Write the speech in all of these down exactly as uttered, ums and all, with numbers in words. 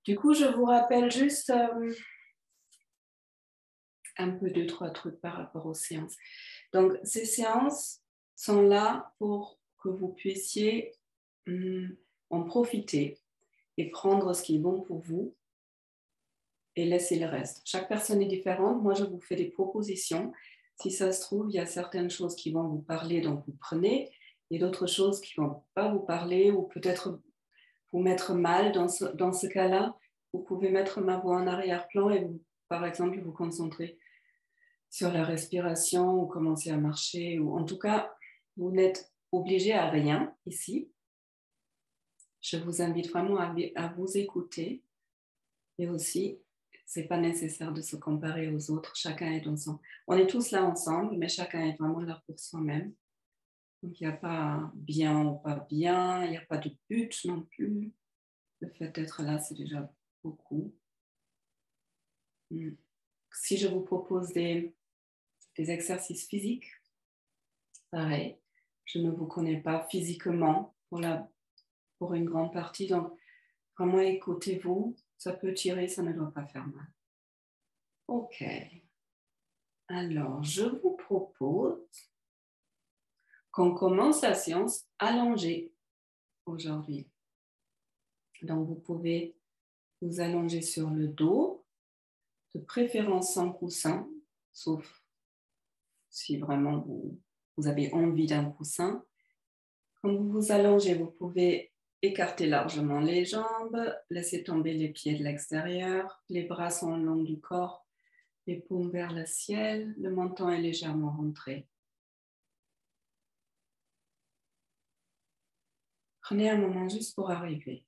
Du coup, je vous rappelle juste euh, un peu deux, trois trucs par rapport aux séances. Donc, ces séances sont là pour que vous puissiez hum, en profiter et prendre ce qui est bon pour vous et laisser le reste. Chaque personne est différente. Moi, je vous fais des propositions. Si ça se trouve, il y a certaines choses qui vont vous parler, donc vous prenez, et d'autres choses qui ne vont pas vous parler ou peut-être vous mettre mal. Dans ce, dans ce cas-là, vous pouvez mettre ma voix en arrière-plan et vous, par exemple, vous concentrer sur la respiration ou commencer à marcher. Ou, en tout cas, vous n'êtes obligé à rien ici. Je vous invite vraiment à, à vous écouter et aussi, ce n'est pas nécessaire de se comparer aux autres. Chacun est dans son... On est tous là ensemble, mais chacun est vraiment là pour soi-même. Donc, il n'y a pas bien ou pas bien, il n'y a pas de but non plus. Le fait d'être là, c'est déjà beaucoup. Si je vous propose des, des exercices physiques, pareil, je ne vous connais pas physiquement pour, la, pour une grande partie, donc vraiment écoutez-vous, ça peut tirer, ça ne doit pas faire mal. Ok, alors je vous propose qu'on commence la séance allongée aujourd'hui. Donc vous pouvez vous allonger sur le dos, de préférence sans coussin, sauf si vraiment vous, vous avez envie d'un coussin. Quand vous vous allongez, vous pouvez écarter largement les jambes, laisser tomber les pieds de l'extérieur, les bras sont le long du corps, les paumes vers le ciel, le menton est légèrement rentré. Prenez un moment juste pour arriver.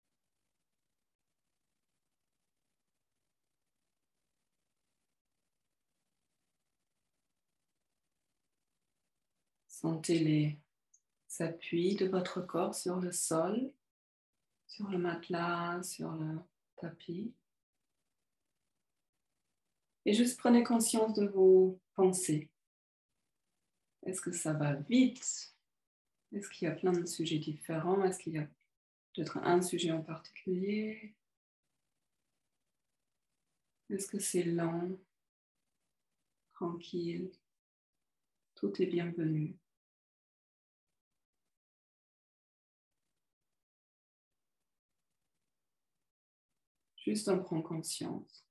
Sentez les appuis de votre corps sur le sol, sur le matelas, sur le tapis. Et juste prenez conscience de vos pensées. Est-ce que ça va vite? Est-ce qu'il y a plein de sujets différents? Est-ce qu'il y a peut-être un sujet en particulier? Est-ce que c'est lent? Tranquille? Tout est bienvenu. Juste en prendre conscience.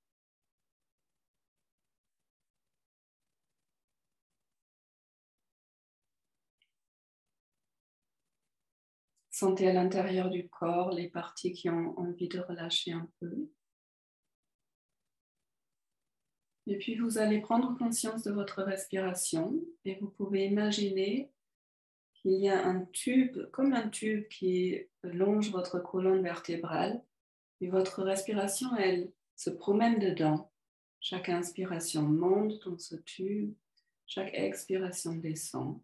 Sentez à l'intérieur du corps les parties qui ont envie de relâcher un peu. Et puis vous allez prendre conscience de votre respiration et vous pouvez imaginer qu'il y a un tube, comme un tube qui longe votre colonne vertébrale et votre respiration, elle se promène dedans. Chaque inspiration monte dans ce tube, chaque expiration descend.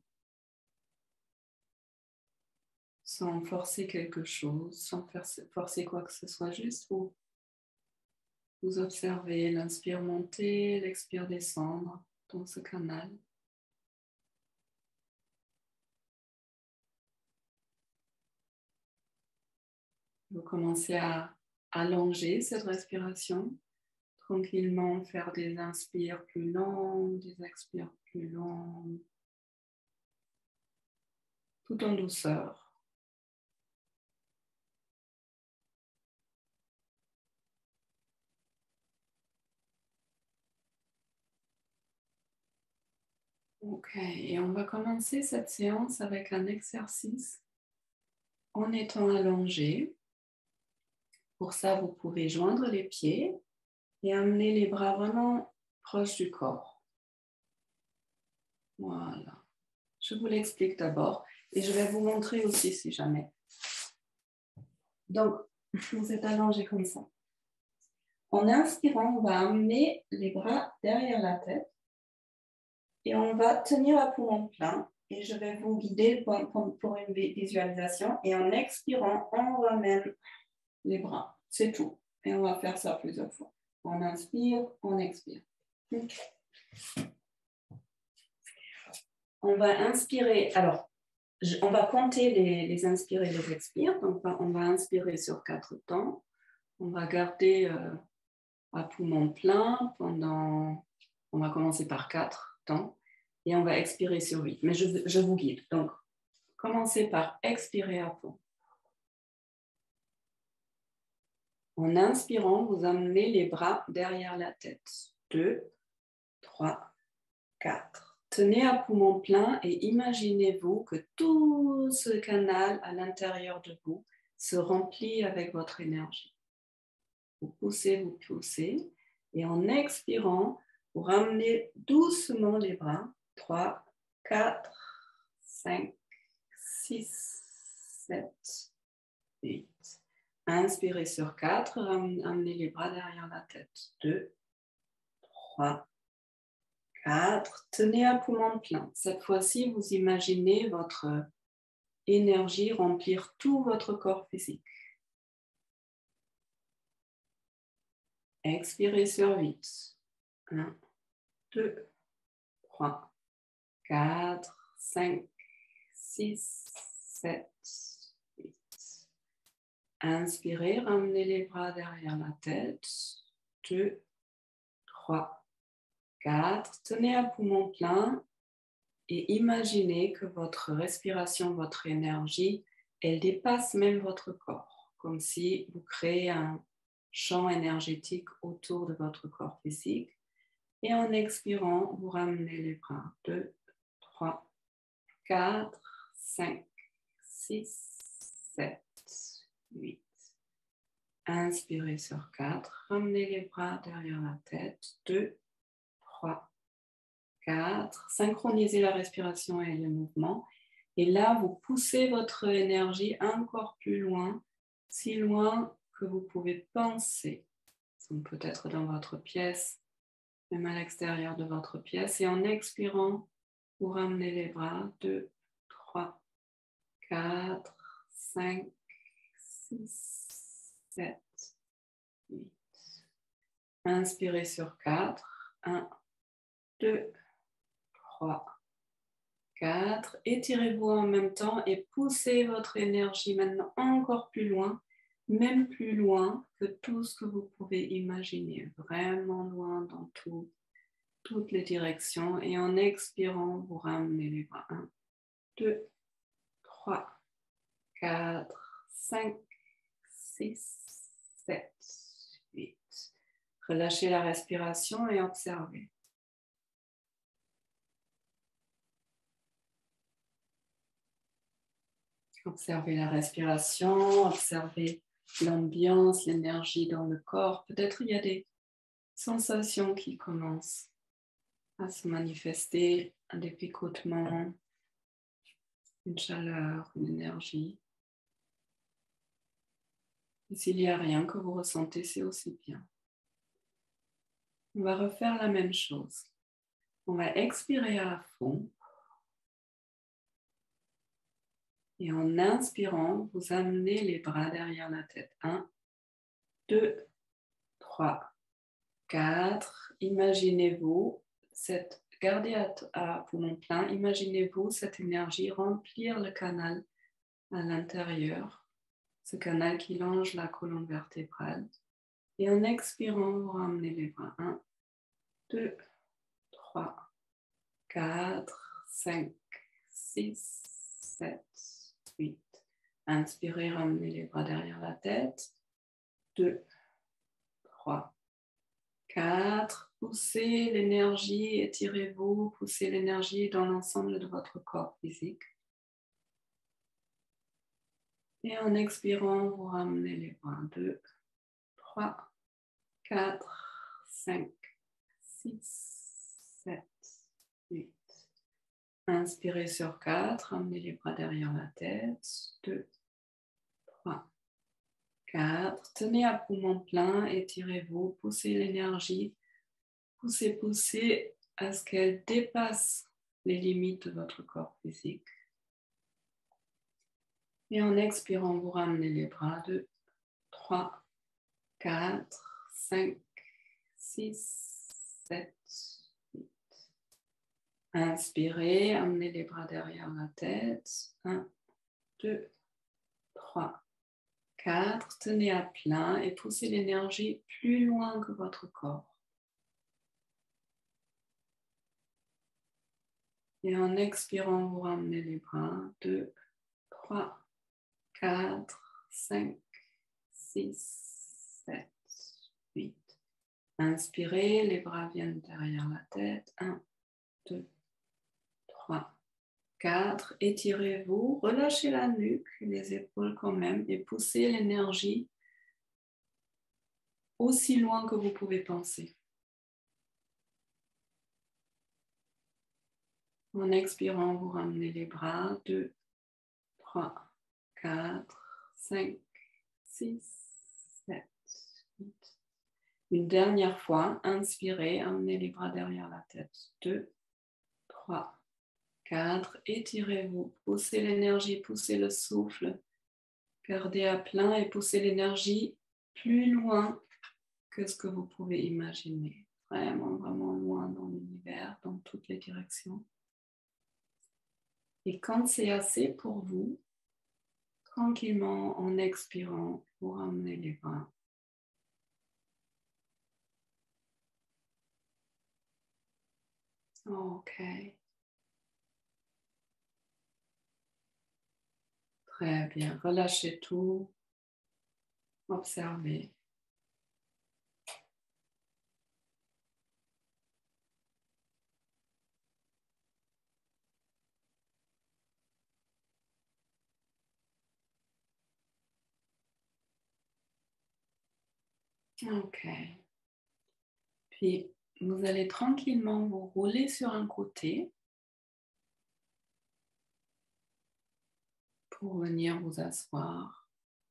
Sans forcer quelque chose, sans forcer quoi que ce soit, juste vous, vous observez l'inspire monter, l'expire descendre dans ce canal. Vous commencez à allonger cette respiration, tranquillement faire des inspires plus longs, des expires plus longs, tout en douceur. Ok, et on va commencer cette séance avec un exercice en étant allongé. Pour ça, vous pouvez joindre les pieds et amener les bras vraiment proches du corps. Voilà. Je vous l'explique d'abord et je vais vous montrer aussi si jamais. Donc, vous êtes allongé comme ça. En inspirant, on va amener les bras derrière la tête et on va tenir à poumon plein. Et je vais vous guider pour, pour, pour une visualisation. Et en expirant, on ramène les bras. C'est tout. Et on va faire ça plusieurs fois. On inspire, on expire. Okay. On va inspirer. Alors, on va compter les, les inspires et les expires. Donc, on va inspirer sur quatre temps. On va garder euh, à poumon plein pendant, on va commencer par quatre temps et on va expirer sur huit. Mais je, je vous guide. Donc, commencez par expirer à fond. En inspirant, vous amenez les bras derrière la tête. deux, trois, quatre. Tenez à poumon plein et imaginez-vous que tout ce canal à l'intérieur de vous se remplit avec votre énergie. Vous poussez, vous poussez. Et en expirant, vous ramenez doucement les bras. trois, quatre, cinq, six, sept, huit. Inspirez sur quatre, amenez les bras derrière la tête. deux, trois, quatre. Tenez à poumon plein. Cette fois-ci, vous imaginez votre énergie remplir tout votre corps physique. Expirez sur huit. un, deux, trois, quatre, cinq, six, sept, huit. Inspirez, ramenez les bras derrière la tête. deux, trois, quatre. Tenez à poumon plein et imaginez que votre respiration, votre énergie, elle dépasse même votre corps, comme si vous créez un champ énergétique autour de votre corps physique. Et en expirant, vous ramenez les bras. deux, trois, quatre, cinq, six, sept, huit. Inspirez sur quatre. Ramenez les bras derrière la tête. deux, trois, quatre. Synchronisez la respiration et les mouvements. Et là, vous poussez votre énergie encore plus loin, si loin que vous pouvez penser. Donc peut-être dans votre pièce, même à l'extérieur de votre pièce. Et en expirant, vous ramenez les bras. deux, trois, quatre, cinq, six, sept, huit. Inspirez sur quatre. un, deux, trois, quatre. Étirez-vous en même temps et poussez votre énergie maintenant encore plus loin, même plus loin que tout ce que vous pouvez imaginer. Vraiment loin dans tout. Toutes les directions et en expirant, vous ramenez les bras. un, deux, trois, quatre, cinq, six, sept, huit. Relâchez la respiration et observez. Observez la respiration, observez l'ambiance, l'énergie dans le corps. Peut-être il y a des sensations qui commencent à se manifester, des picotements, une chaleur, une énergie. Et s'il n'y a rien que vous ressentez, c'est aussi bien. On va refaire la même chose. On va expirer à fond. Et en inspirant, vous amenez les bras derrière la tête. un, deux, trois, quatre. Imaginez-vous cette, gardez à, à poumon plein, imaginez-vous cette énergie remplir le canal à l'intérieur. Ce canal qui longe la colonne vertébrale. Et en expirant, vous ramenez les bras. un, deux, trois, quatre, cinq, six, sept, huit. Inspirez, ramenez les bras derrière la tête. deux, trois, quatre. Poussez l'énergie, étirez-vous, poussez l'énergie dans l'ensemble de votre corps physique. Et en expirant, vous ramenez les bras. deux, trois, quatre, cinq, six, sept, huit. Inspirez sur quatre, ramenez les bras derrière la tête. deux, trois, quatre. Tenez à poumon plein, étirez-vous, poussez l'énergie. Poussez, poussez à ce qu'elle dépasse les limites de votre corps physique. Et en expirant, vous ramenez les bras. deux, trois, quatre, cinq, six, sept, huit. Inspirez, amenez les bras derrière la tête. un, deux, trois, quatre, tenez à plein et poussez l'énergie plus loin que votre corps. Et en expirant, vous ramenez les bras. deux, trois, quatre, cinq, six, sept, huit. Inspirez, les bras viennent derrière la tête. un, deux, trois, quatre. Étirez-vous, relâchez la nuque, les épaules quand même et poussez l'énergie aussi loin que vous pouvez penser. En expirant, vous ramenez les bras. deux, trois, quatre, cinq, six, sept, huit. Une dernière fois, inspirez, emmenez les bras derrière la tête. deux, trois, quatre. Étirez-vous, poussez l'énergie, poussez le souffle. Gardez à plein et poussez l'énergie plus loin que ce que vous pouvez imaginer. Vraiment, vraiment loin dans l'univers, dans toutes les directions. Et quand c'est assez pour vous, tranquillement, en expirant, vous ramenez les bras. Ok. Très bien. Relâchez tout. Observez. Ok. Puis, vous allez tranquillement vous rouler sur un côté pour venir vous asseoir.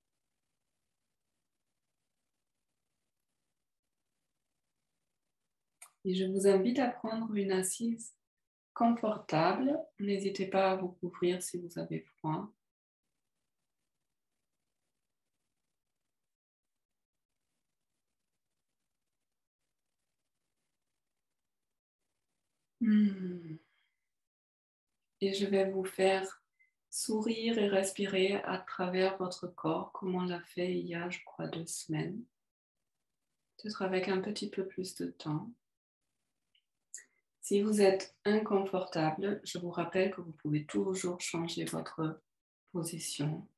Et je vous invite à prendre une assise confortable. N'hésitez pas à vous couvrir si vous avez froid. Hmm. Et je vais vous faire sourire et respirer à travers votre corps, comme on l'a fait il y a, je crois, deux semaines. Peut-être avec un petit peu plus de temps. Si vous êtes inconfortable, je vous rappelle que vous pouvez toujours changer votre position.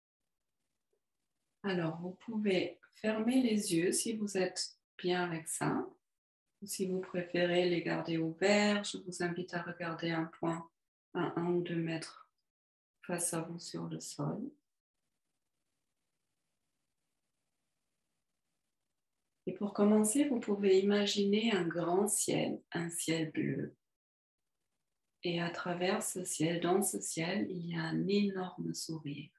Alors, vous pouvez fermer les yeux si vous êtes bien avec ça. Ou si vous préférez les garder ouverts, je vous invite à regarder un point à un ou deux mètres face à vous sur le sol. Et pour commencer, vous pouvez imaginer un grand ciel, un ciel bleu. Et à travers ce ciel, dans ce ciel, il y a un énorme sourire.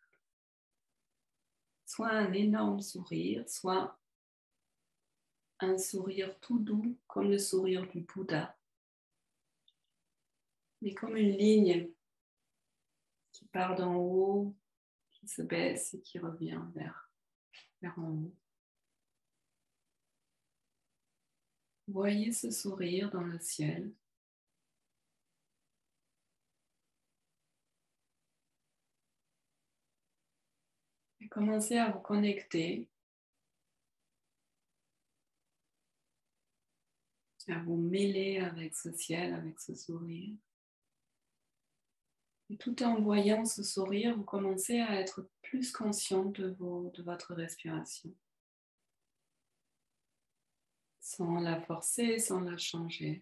Soit un énorme sourire, soit un sourire tout doux, comme le sourire du Bouddha. Mais comme une ligne qui part d'en haut, qui se baisse et qui revient vers, vers en haut. Voyez ce sourire dans le ciel. Et commencez à vous connecter, à vous mêler avec ce ciel, avec ce sourire. Et tout en voyant ce sourire, vous commencez à être plus conscient de, vos, de votre respiration. Sans la forcer, sans la changer.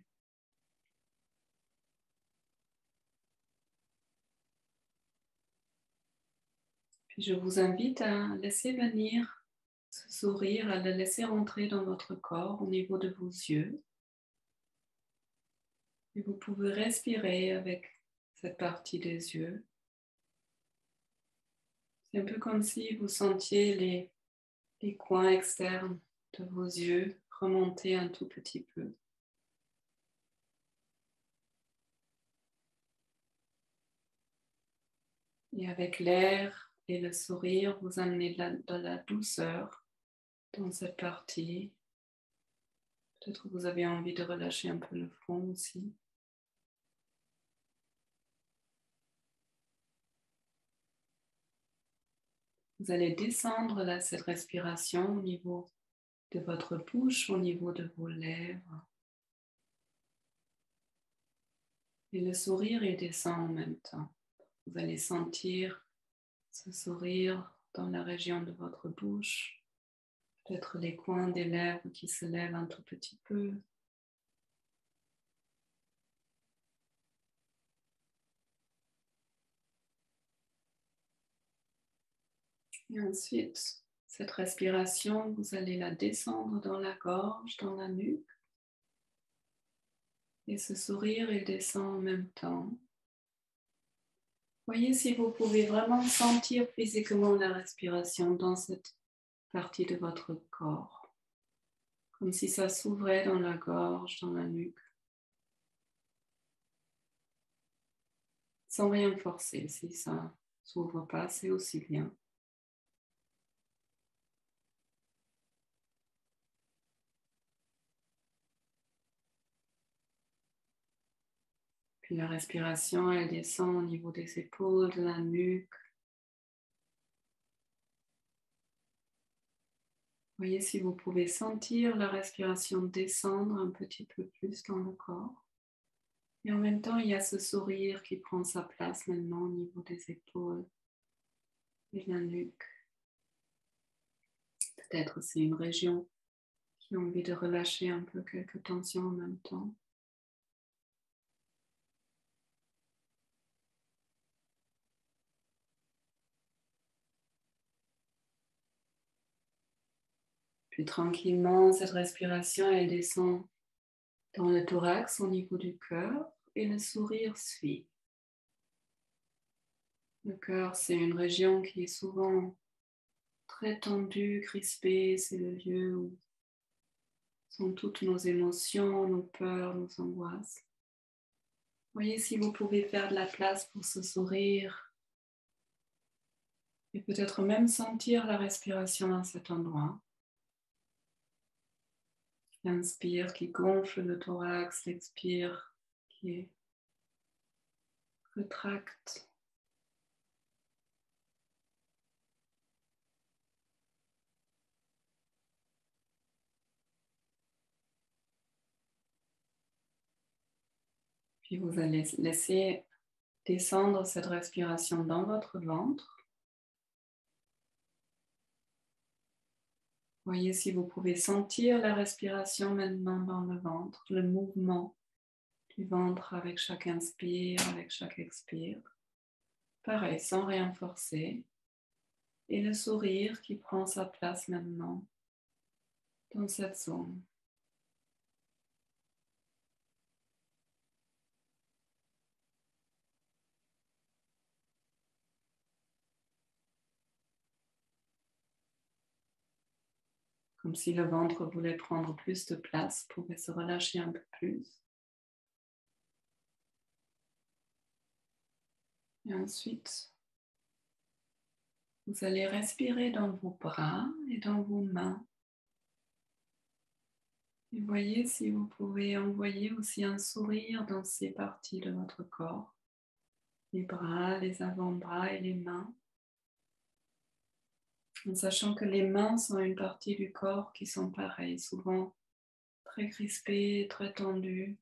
Puis je vous invite à laisser venir ce sourire, à le laisser rentrer dans votre corps au niveau de vos yeux. Et vous pouvez respirer avec cette partie des yeux. C'est un peu comme si vous sentiez les, les coins externes de vos yeux remonter un tout petit peu. Et avec l'air et le sourire, vous amenez de la, de la douceur dans cette partie. Peut-être que vous avez envie de relâcher un peu le front aussi. Vous allez descendre là, cette respiration au niveau de votre bouche, au niveau de vos lèvres. Et le sourire, il descend en même temps. Vous allez sentir ce sourire dans la région de votre bouche, peut-être les coins des lèvres qui se lèvent un tout petit peu. Et ensuite, cette respiration, vous allez la descendre dans la gorge, dans la nuque. Et ce sourire, il descend en même temps. Voyez si vous pouvez vraiment sentir physiquement la respiration dans cette partie de votre corps. Comme si ça s'ouvrait dans la gorge, dans la nuque. Sans rien forcer. Si ça ne s'ouvre pas, c'est aussi bien. Puis la respiration, elle descend au niveau des épaules, de la nuque. Voyez si vous pouvez sentir la respiration descendre un petit peu plus dans le corps. Et en même temps, il y a ce sourire qui prend sa place maintenant au niveau des épaules et de la nuque. Peut-être c'est une région qui a envie de relâcher un peu quelques tensions en même temps. Puis tranquillement, cette respiration, elle descend dans le thorax au niveau du cœur et le sourire suit. Le cœur, c'est une région qui est souvent très tendue, crispée. C'est le lieu où sont toutes nos émotions, nos peurs, nos angoisses. Voyez si vous pouvez faire de la place pour ce sourire et peut-être même sentir la respiration dans cet endroit. L'inspire qui gonfle le thorax, l'expire qui retracte. Puis vous allez laisser descendre cette respiration dans votre ventre. Voyez si vous pouvez sentir la respiration maintenant dans le ventre, le mouvement du ventre avec chaque inspire, avec chaque expire. Pareil, sans rien forcer. Et le sourire qui prend sa place maintenant dans cette zone. Comme si le ventre voulait prendre plus de place, pouvait se relâcher un peu plus. Et ensuite, vous allez respirer dans vos bras et dans vos mains. Et voyez si vous pouvez envoyer aussi un sourire dans ces parties de votre corps. Les bras, les avant-bras et les mains. En sachant que les mains sont une partie du corps qui sont pareilles, souvent très crispées, très tendues.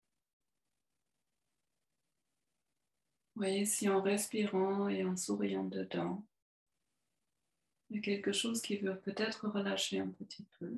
Voyez si en respirant et en souriant dedans, il y a quelque chose qui veut peut-être relâcher un petit peu.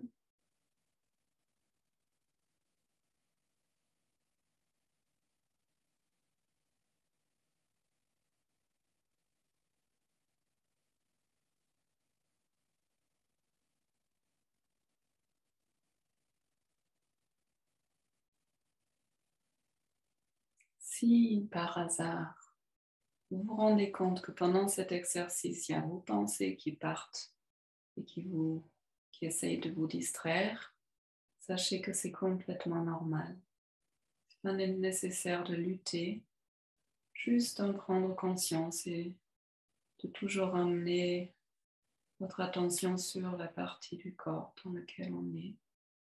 Si par hasard, vous vous rendez compte que pendant cet exercice, il y a vos pensées qui partent et qui, vous, qui essayent de vous distraire, sachez que c'est complètement normal. C'est pas nécessaire de lutter, juste d'en prendre conscience et de toujours amener votre attention sur la partie du corps dans laquelle on est.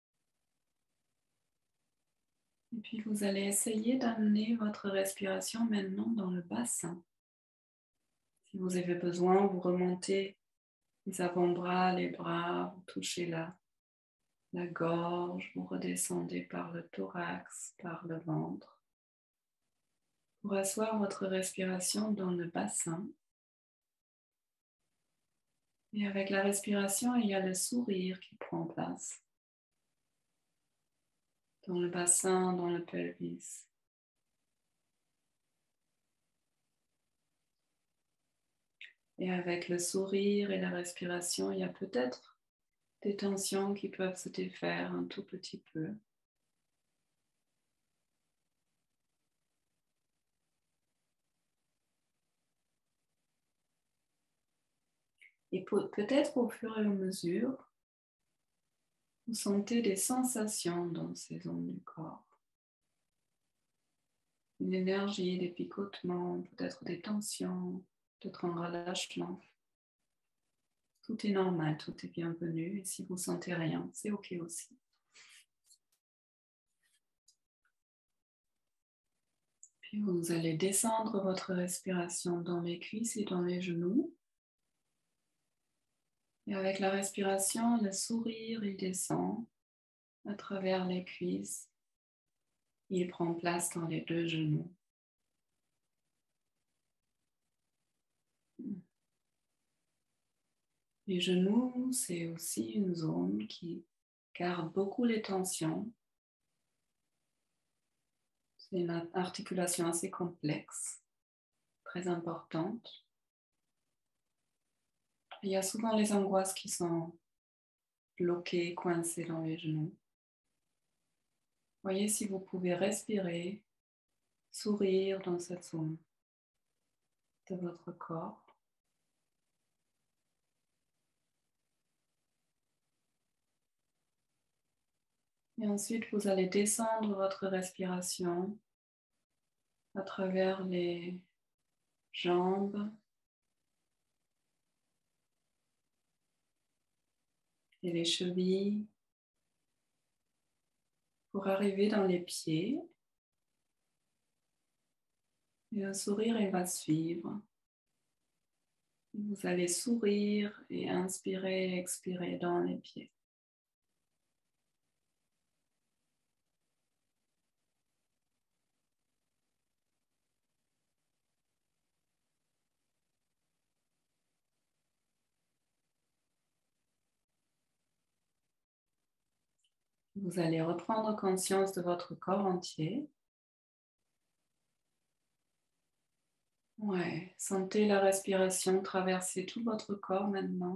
Et puis vous allez essayer d'amener votre respiration maintenant dans le bassin. Si vous avez besoin, vous remontez les avant-bras, les bras, vous touchez la, la gorge, vous redescendez par le thorax, par le ventre. Pour asseoir votre respiration dans le bassin. Et avec la respiration, il y a le sourire qui prend place. Dans le bassin, dans le pelvis. Et avec le sourire et la respiration, il y a peut-être des tensions qui peuvent se défaire un tout petit peu. Et peut-être au fur et à mesure, vous sentez des sensations dans ces zones du corps. Une énergie, des picotements, peut-être des tensions, peut-être un relâchement. Tout est normal, tout est bienvenu. Et si vous ne sentez rien, c'est OK aussi. Puis vous allez descendre votre respiration dans les cuisses et dans les genoux. Et avec la respiration, le sourire, il descend à travers les cuisses. Il prend place dans les deux genoux. Les genoux, c'est aussi une zone qui garde beaucoup les tensions. C'est une articulation assez complexe, très importante. Il y a souvent les angoisses qui sont bloquées, coincées dans les genoux. Voyez si vous pouvez respirer, sourire dans cette zone de votre corps. Et ensuite, vous allez descendre votre respiration à travers les jambes et les chevilles pour arriver dans les pieds. Et le sourire, il va suivre. Vous allez sourire et inspirer, expirer dans les pieds. Vous allez reprendre conscience de votre corps entier. Ouais, sentez la respiration traverser tout votre corps maintenant.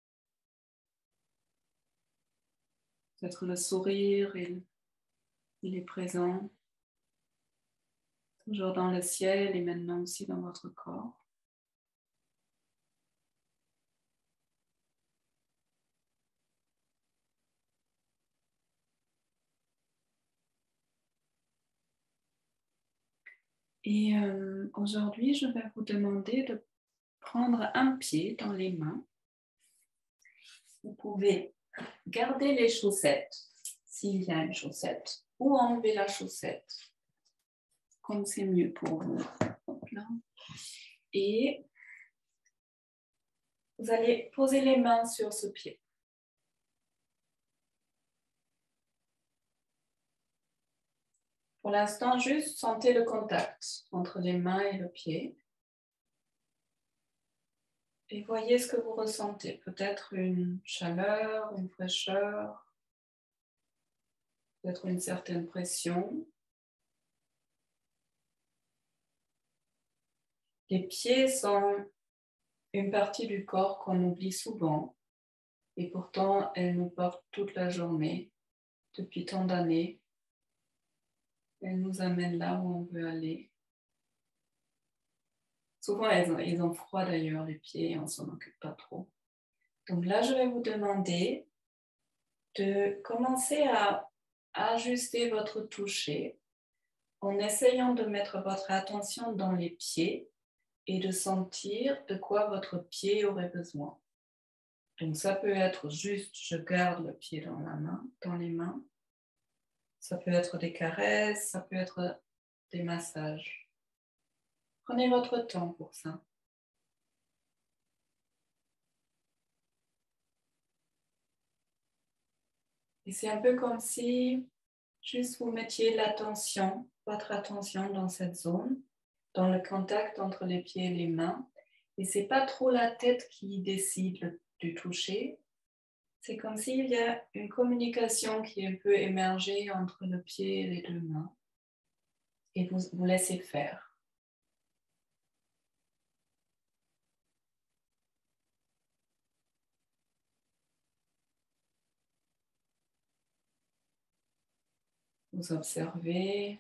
Peut-être le sourire, il, il est présent. Toujours dans le ciel et maintenant aussi dans votre corps. Et euh, aujourd'hui, je vais vous demander de prendre un pied dans les mains. Vous pouvez garder les chaussettes, s'il y a une chaussette, ou enlever la chaussette, comme c'est mieux pour vous. Là. Et vous allez poser les mains sur ce pied. Pour l'instant, juste sentez le contact entre les mains et le pied. Et voyez ce que vous ressentez. Peut-être une chaleur, une fraîcheur, peut-être une certaine pression. Les pieds sont une partie du corps qu'on oublie souvent. Et pourtant, elles nous portent toute la journée, depuis tant d'années. Elles nous amènent là où on veut aller. Souvent, elles ont, ils ont froid d'ailleurs, les pieds, on ne s'en occupe pas trop. Donc là, je vais vous demander de commencer à ajuster votre toucher en essayant de mettre votre attention dans les pieds et de sentir de quoi votre pied aurait besoin. Donc ça peut être juste, je garde le pied dans la main, dans les mains. Ça peut être des caresses, ça peut être des massages. Prenez votre temps pour ça. Et c'est un peu comme si juste vous mettiez l'attention, votre attention dans cette zone, dans le contact entre les pieds et les mains. Et ce n'est pas trop la tête qui décide du toucher. C'est comme s'il y a une communication qui est un peu émergée entre le pied et les deux mains. Et vous vous laissez faire. Vous observez.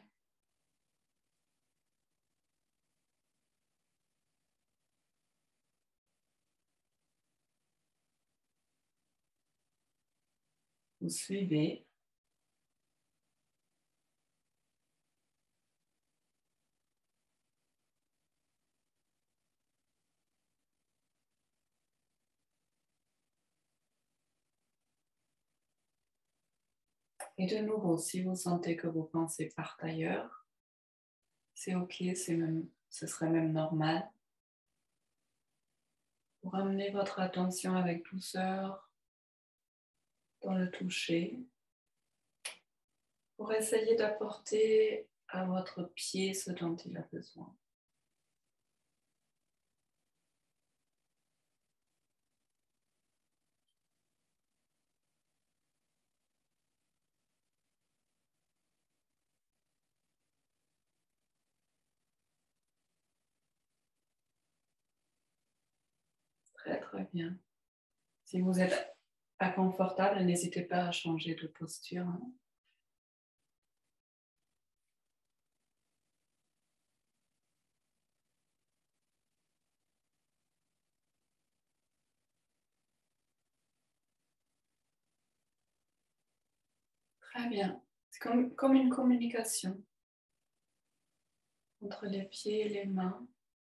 Vous suivez. Et de nouveau, si vous sentez que vos pensées partent ailleurs, c'est ok, c'est même, ce serait même normal. Vous ramenez votre attention avec douceur dans le toucher pour essayer d'apporter à votre pied ce dont il a besoin. Très très bien. Si vous êtes inconfortable, n'hésitez pas à changer de posture. Hein. Très bien. C'est comme, comme une communication entre les pieds et les mains.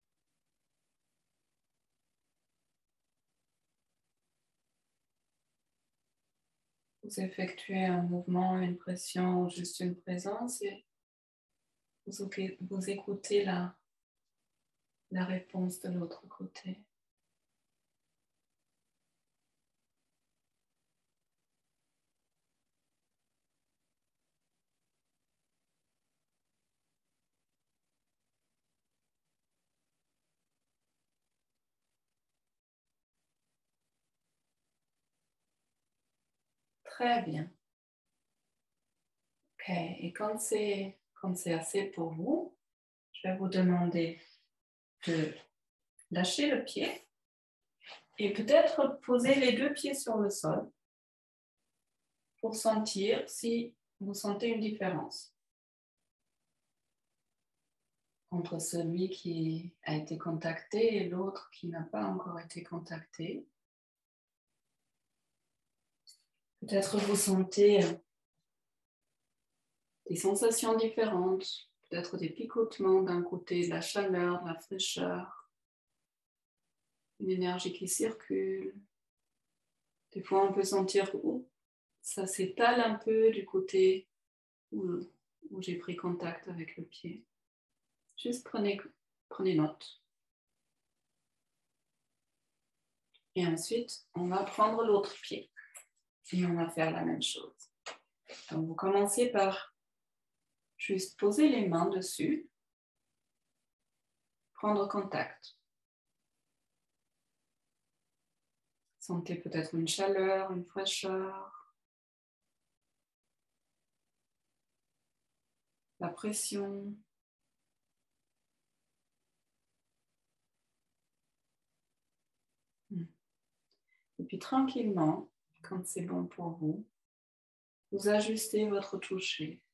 Vous effectuez un mouvement, une pression ou juste une présence et vous, vous écoutez la, la réponse de l'autre côté. Très bien. Ok, et quand c'est, quand c'est assez pour vous, je vais vous demander de lâcher le pied et peut-être poser les deux pieds sur le sol pour sentir si vous sentez une différence entre celui qui a été contacté et l'autre qui n'a pas encore été contacté. Peut-être vous sentez des sensations différentes, peut-être des picotements d'un côté, de la chaleur, de la fraîcheur, une énergie qui circule. Des fois, on peut sentir que oh, ça s'étale un peu du côté où, où j'ai pris contact avec le pied. Juste prenez, prenez note. Et ensuite, on va prendre l'autre pied et on va faire la même chose. Donc, vous commencez par juste poser les mains dessus, prendre contact. Sentez peut-être une chaleur, une fraîcheur, la pression. Et puis tranquillement, quand c'est bon pour vous, vous ajustez votre toucher.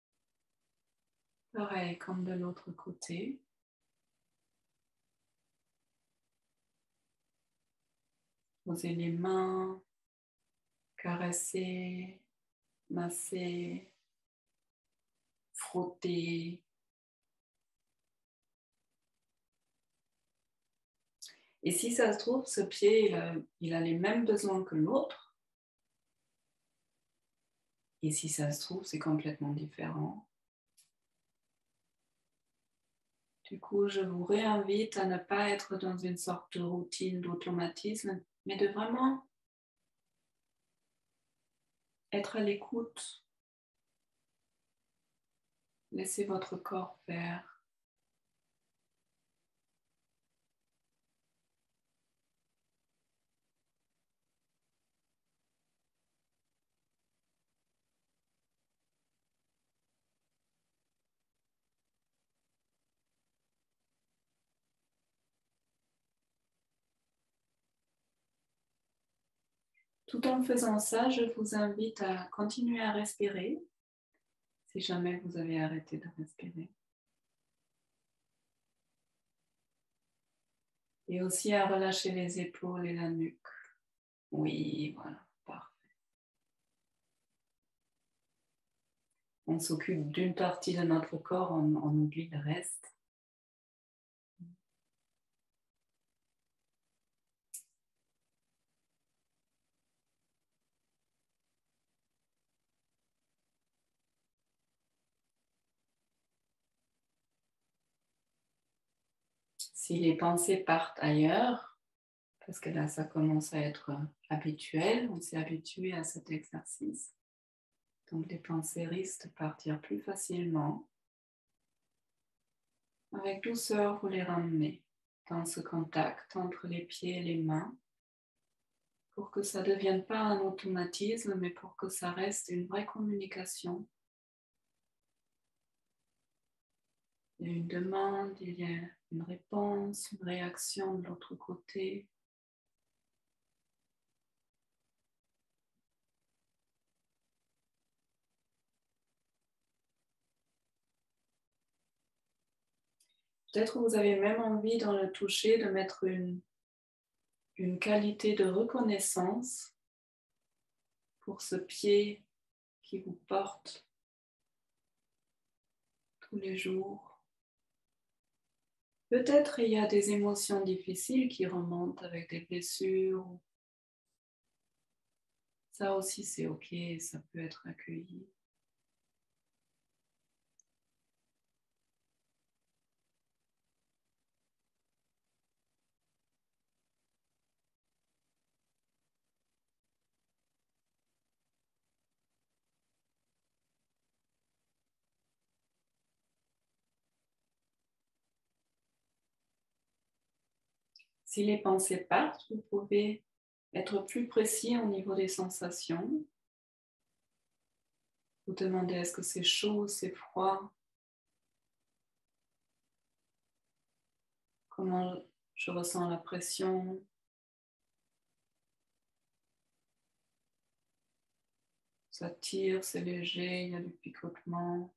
Pareil comme de l'autre côté. Posez les mains, caressez, massez, frottez. Et si ça se trouve, ce pied, il a, il a les mêmes besoins que l'autre. Et si ça se trouve, c'est complètement différent. Du coup, je vous réinvite à ne pas être dans une sorte de routine, d'automatisme, mais de vraiment être à l'écoute. Laissez votre corps faire. Tout en faisant ça, je vous invite à continuer à respirer, si jamais vous avez arrêté de respirer. Et aussi à relâcher les épaules et la nuque. Oui, voilà, parfait. On s'occupe d'une partie de notre corps, on, on oublie le reste. Si les pensées partent ailleurs, parce que là, ça commence à être habituel, on s'est habitué à cet exercice. Donc, les pensées risquent de partir plus facilement. Avec douceur, vous les ramenez dans ce contact entre les pieds et les mains pour que ça ne devienne pas un automatisme, mais pour que ça reste une vraie communication. Il y a une demande, il y a une réponse, une réaction de l'autre côté. Peut-être vous avez même envie dans le toucher de mettre une, une qualité de reconnaissance pour ce pied qui vous porte tous les jours. Peut-être il y a des émotions difficiles qui remontent avec des blessures. Ça aussi c'est ok, ça peut être accueilli. Si les pensées partent, vous pouvez être plus précis au niveau des sensations. Vous demandez est-ce que c'est chaud, c'est froid? Comment je ressens la pression? Ça tire, c'est léger, il y a du picotement.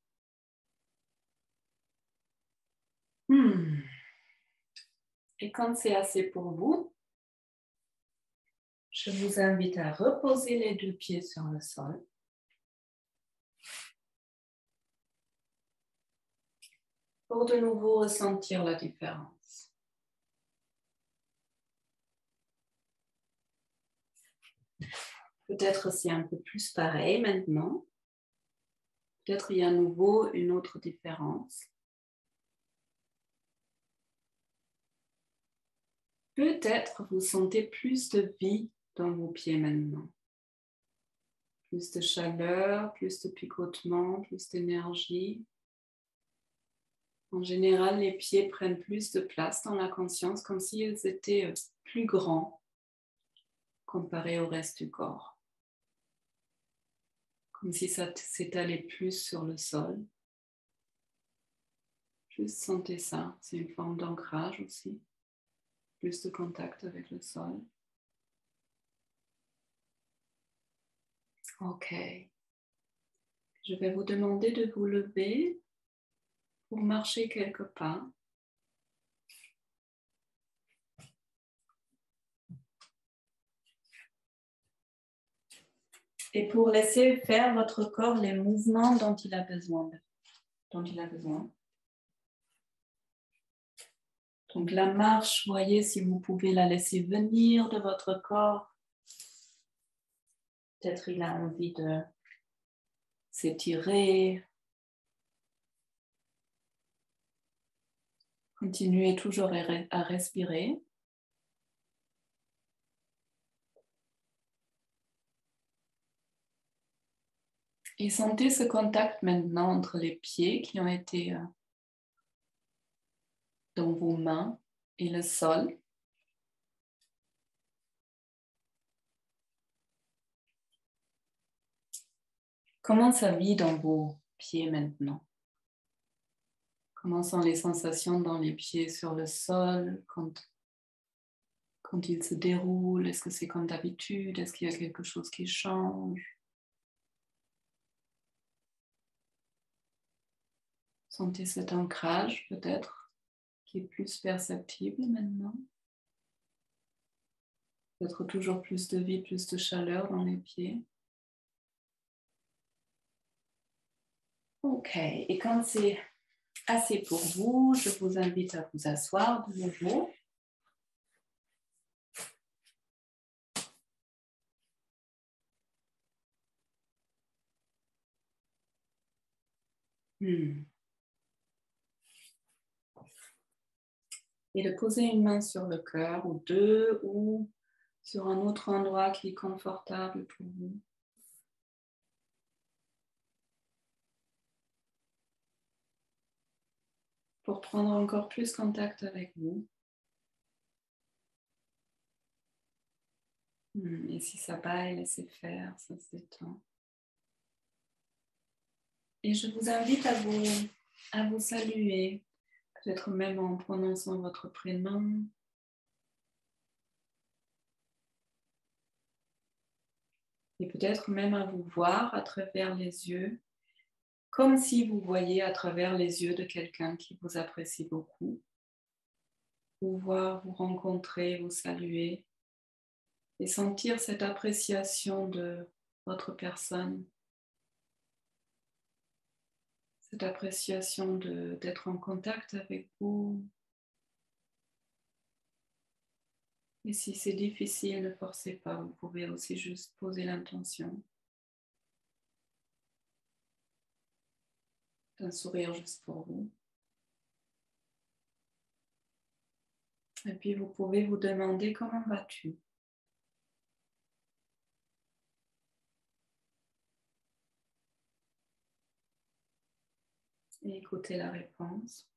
Hmm. Et quand c'est assez pour vous, je vous invite à reposer les deux pieds sur le sol. Pour de nouveau ressentir la différence. Peut-être c'est un peu plus pareil maintenant. Peut-être il y a à nouveau une autre différence. Peut-être vous sentez plus de vie dans vos pieds maintenant. Plus de chaleur, plus de picotement, plus d'énergie. En général, les pieds prennent plus de place dans la conscience, comme s'ils étaient plus grands comparé au reste du corps. Comme si ça s'étalait plus sur le sol. Juste sentez ça, c'est une forme d'ancrage aussi. Plus de contact avec le sol. Ok. Je vais vous demander de vous lever pour marcher quelques pas. Et pour laisser faire votre corps les mouvements dont il a besoin. Dont il a besoin. Donc la marche, voyez si vous pouvez la laisser venir de votre corps. Peut-être il a envie de s'étirer. Continuez toujours à respirer. Et sentez ce contact maintenant entre les pieds qui ont été euh, dans vos mains et le sol. Comment ça vit dans vos pieds maintenant? Comment sont les sensations dans les pieds sur le sol quand, quand ils se déroulent? Est-ce que c'est comme d'habitude? Est-ce qu'il y a quelque chose qui change? Sentez cet ancrage peut-être qui est plus perceptible maintenant. Peut-être toujours plus de vie, plus de chaleur dans les pieds. Ok, et quand c'est assez pour vous, je vous invite à vous asseoir de nouveau. Hmm. Et de poser une main sur le cœur ou deux ou sur un autre endroit qui est confortable pour vous. Pour prendre encore plus contact avec vous. Hmm. Et si ça baille, laissez faire, ça se détend. Et je vous invite à vous, à vous saluer, peut-être même en prononçant votre prénom. Et peut-être même à vous voir à travers les yeux, comme si vous voyiez à travers les yeux de quelqu'un qui vous apprécie beaucoup. Vous voir, vous rencontrer, vous saluer et sentir cette appréciation de votre personne, cette appréciation de, d'être en contact avec vous. Et si c'est difficile, ne forcez pas, vous pouvez aussi juste poser l'intention d'un sourire juste pour vous. Et puis vous pouvez vous demander comment vas-tu? Et écoutez la réponse.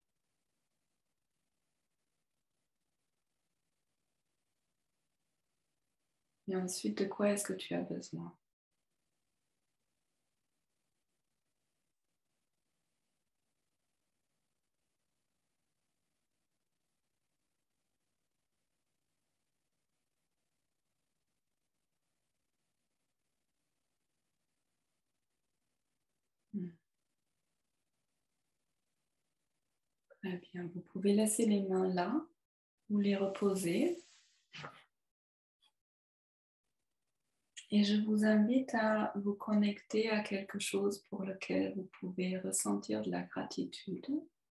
Et ensuite, de quoi est-ce que tu as besoin? Hmm. Très bien, vous pouvez laisser les mains là, ou les reposer. Et je vous invite à vous connecter à quelque chose pour lequel vous pouvez ressentir de la gratitude.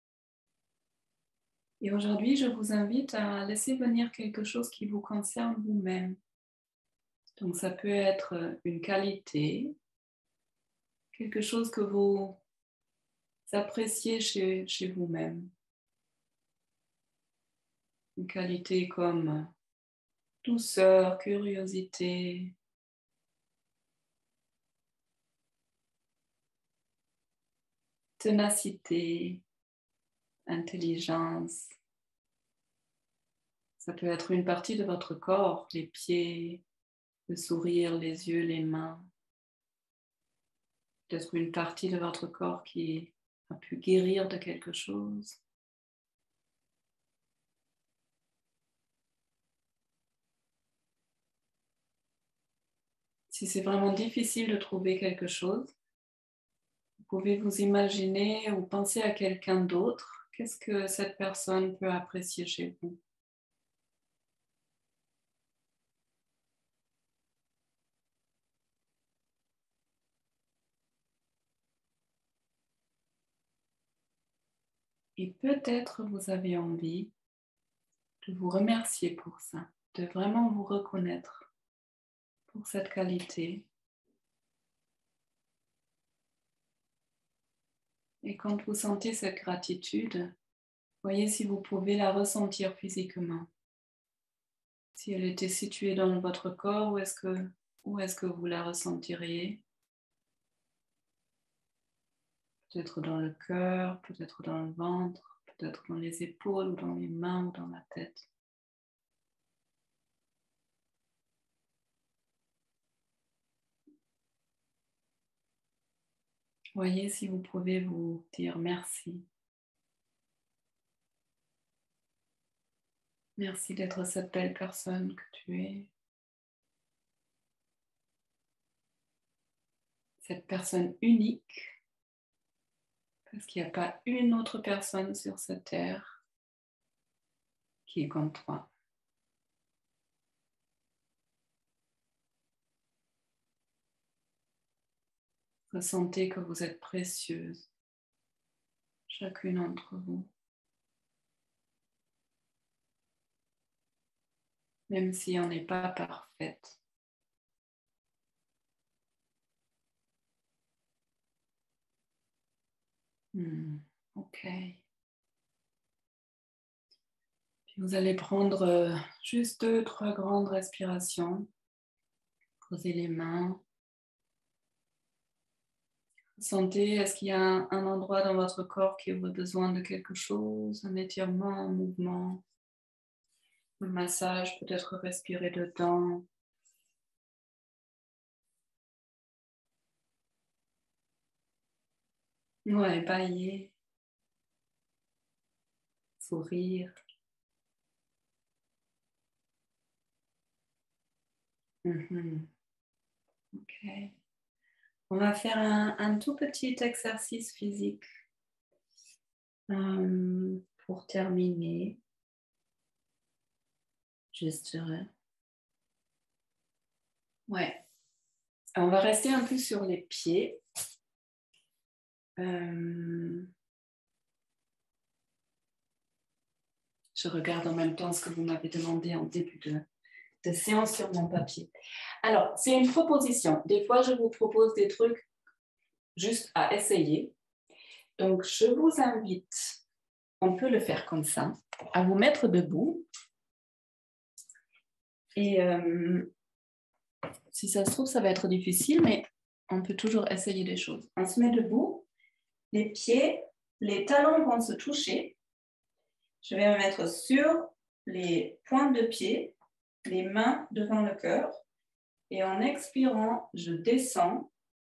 Et aujourd'hui, je vous invite à laisser venir quelque chose qui vous concerne vous-même. Donc ça peut être une qualité, quelque chose que vous appréciez chez, chez vous-même. Une qualité comme douceur, curiosité, ténacité, intelligence. Ça peut être une partie de votre corps, les pieds, le sourire, les yeux, les mains. Peut-être une partie de votre corps qui a pu guérir de quelque chose. Si c'est vraiment difficile de trouver quelque chose, vous pouvez vous imaginer ou penser à quelqu'un d'autre. Qu'est-ce que cette personne peut apprécier chez vous? Et peut-être vous avez envie de vous remercier pour ça, de vraiment vous reconnaître pour cette qualité. Et quand vous sentez cette gratitude, voyez si vous pouvez la ressentir physiquement. Si elle était située dans votre corps, où est-ce que, où est-ce que vous la ressentiriez? peut-être dans le cœur, peut-être dans le ventre, peut-être dans les épaules, ou dans les mains, ou dans la tête. Voyez si vous pouvez vous dire merci. Merci d'être cette belle personne que tu es. Cette personne unique. Parce qu'il n'y a pas une autre personne sur cette terre qui est comme toi. Ressentez que vous êtes précieuse, chacune d'entre vous. Même si on n'est pas parfaite. Hmm, ok. Puis vous allez prendre euh, juste deux, trois grandes respirations. Posez les mains. Sentez, est-ce qu'il y a un, un endroit dans votre corps qui aurait besoin de quelque chose, un étirement, un mouvement, un massage, peut-être respirer dedans. Ouais, bailler, sourire. Mm-hmm. Ok. On va faire un, un tout petit exercice physique euh, pour terminer. Juste, euh, ouais. On va rester un peu sur les pieds. Euh, je regarde en même temps ce que vous m'avez demandé en début de, de séance sur mon papier. Alors, c'est une proposition. Des fois, je vous propose des trucs juste à essayer. Donc, je vous invite, on peut le faire comme ça, à vous mettre debout. Et euh, si ça se trouve, ça va être difficile, mais on peut toujours essayer des choses. On se met debout, les pieds, les talons vont se toucher. Je vais me mettre sur les pointes de pied, les mains devant le cœur. Et en expirant, je descends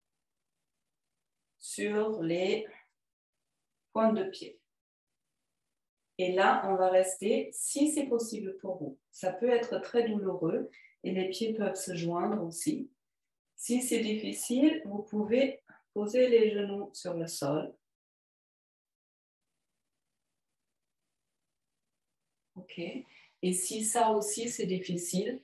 sur les pointes de pied. Et là, on va rester, si c'est possible pour vous. Ça peut être très douloureux et les pieds peuvent se joindre aussi. Si c'est difficile, vous pouvez poser les genoux sur le sol. OK. Et si ça aussi c'est difficile,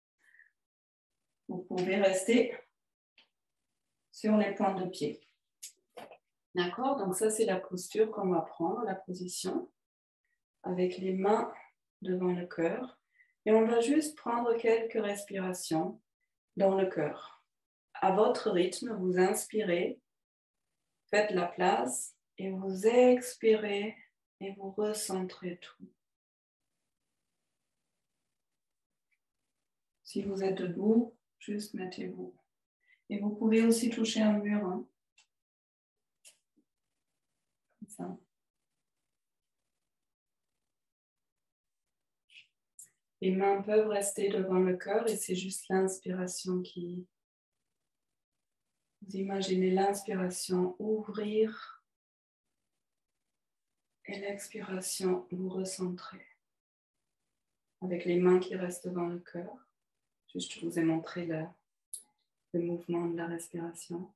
vous pouvez rester sur les pointes de pied. D'accord? Donc ça, c'est la posture qu'on va prendre, la position, avec les mains devant le cœur. Et on va juste prendre quelques respirations dans le cœur. À votre rythme, vous inspirez, faites la place et vous expirez et vous recentrez tout. Si vous êtes debout, juste mettez-vous. Et vous pouvez aussi toucher un mur. Hein. Comme ça. Les mains peuvent rester devant le cœur et c'est juste l'inspiration qui... Vous imaginez l'inspiration ouvrir et l'expiration vous recentrer. Avec les mains qui restent devant le cœur. Juste, je vous ai montré le, le mouvement de la respiration.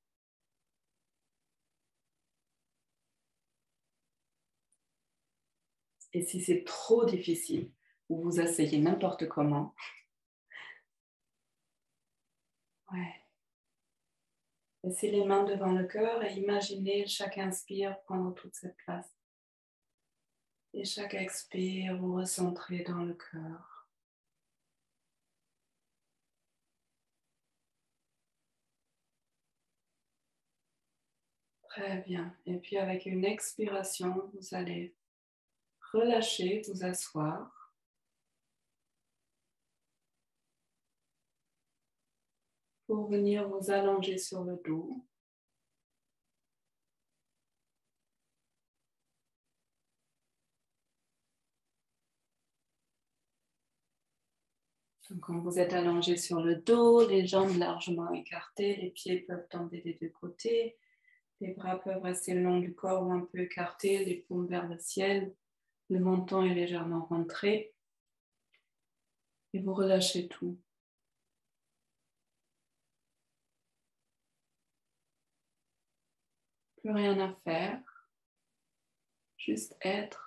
Et si c'est trop difficile, vous vous asseyez n'importe comment. Ouais. Laissez les mains devant le cœur et imaginez chaque inspire prendre toute cette place. Et chaque expire, vous recentrez dans le cœur. Très bien. Et puis avec une expiration, vous allez relâcher, vous asseoir. Pour venir vous allonger sur le dos. Donc, quand vous êtes allongé sur le dos, les jambes largement écartées, les pieds peuvent tomber des deux côtés, les bras peuvent rester le long du corps ou un peu écartés, les paumes vers le ciel, le menton est légèrement rentré et vous relâchez tout. Plus rien à faire, juste être.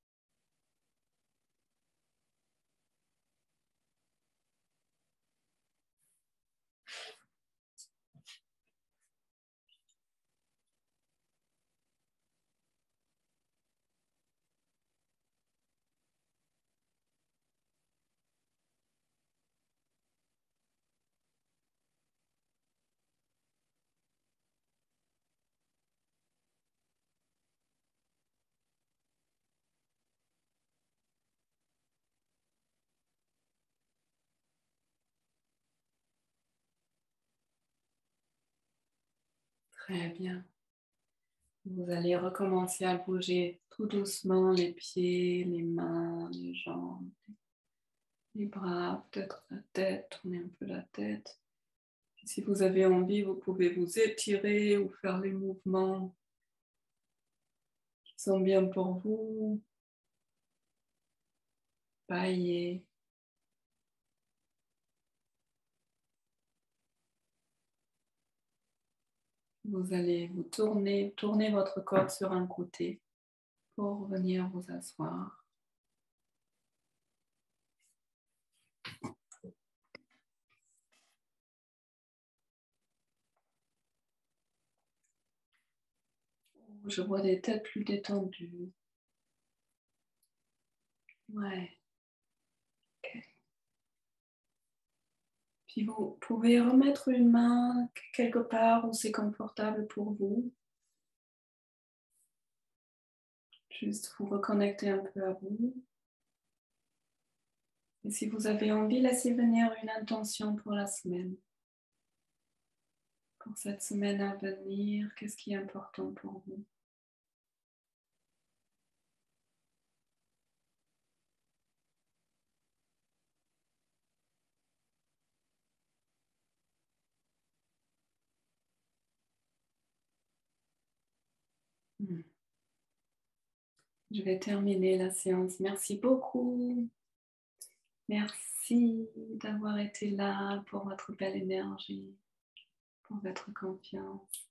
Très bien. Vous allez recommencer à bouger tout doucement les pieds, les mains, les jambes, les bras, peut-être la tête, tourner un peu la tête. Et si vous avez envie, vous pouvez vous étirer ou faire les mouvements qui sont bien pour vous. Bailler. Vous allez vous tourner, tourner votre corps sur un côté pour venir vous asseoir. Je vois des têtes plus détendues. Ouais. Okay. Puis vous pouvez remettre une main quelque part où c'est confortable pour vous. Juste vous reconnecter un peu à vous. Et si vous avez envie, laissez venir une intention pour la semaine. Pour cette semaine à venir, qu'est-ce qui est important pour vous? Hmm. Je vais terminer la séance. Merci beaucoup. Merci d'avoir été là pour votre belle énergie, pour votre confiance.